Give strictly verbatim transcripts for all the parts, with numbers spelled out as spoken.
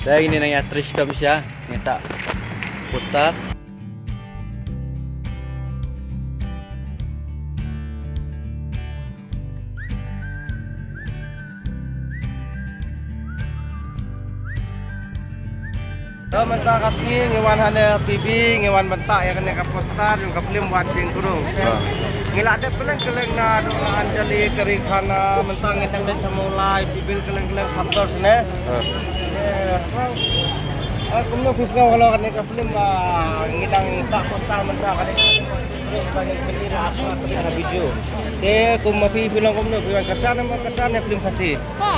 Dahil ini nanya Tristam siya, ngita poster. So, mentak kasih ngewan hana bibi, ngewan bentak ya kena ke poster, yung kaplim washing kurung. Ngila ada peleng keleng na doa anjali kerikana mentang ngitang dan semulai sibil keleng keleng sabdor sini. Aku mau fisika kalau kena kaplim ngidang tak poster mentak kena terus banyak beli aku aku ada video. Deh, aku mau bilang kamu nak bilang kesan apa kesan ya film kasih.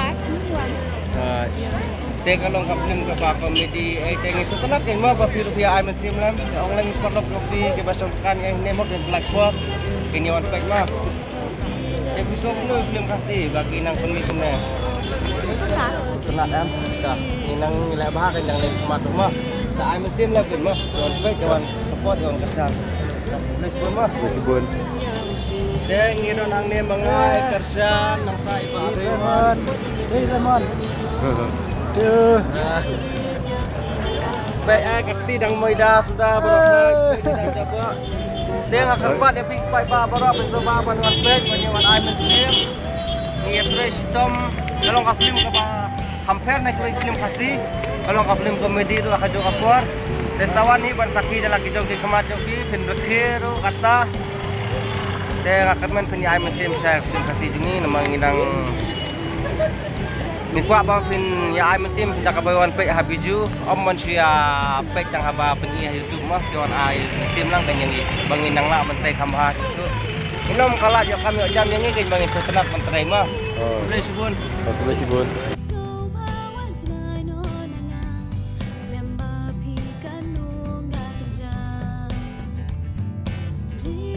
Teka kalau kaplim ka pa komedi ay tengi so tanak kay mo ba piro biya ay masim lam ang lang iparlok kopi ke basong kan ay nemo de black swap kinyawan pa ma episode no film kasi bagi nang komedi na tanak am ta inang nila ba kan yang les mato mo sa ay masim lam mo yon pa jawan support yon kasan les po mo Masibon. deng ngidon ang ne mga kerja nang ta iba Ramon. Hey Ramon. Tuh. Baik, eh, kakti dang moida sudah berapa? Tidak coba. Dia nggak kerpat ya big five ba berapa besok ba dengan back penyewan Iron Sim. Ni fresh tom kalau nggak film ke ba hampir naik lagi film kasih. Kalau nggak film komedi itu akan juga keluar. Desawan ni ban sakit lagi jauh di kemat jauh di pin berkhiru kata. Dia nggak kerman punya Iron Sim saya film kasih ini nama ngidang Mikwa ba pin ya ay masim da kabawan pe habiju om man siya pe tang haba peniya YouTube mah siwan ay tim lang kanyang bangin nang la mentay kamha itu inom kala yo kami jam yang ini bangin setenat mentay mah boleh subun Boleh Sibon. Di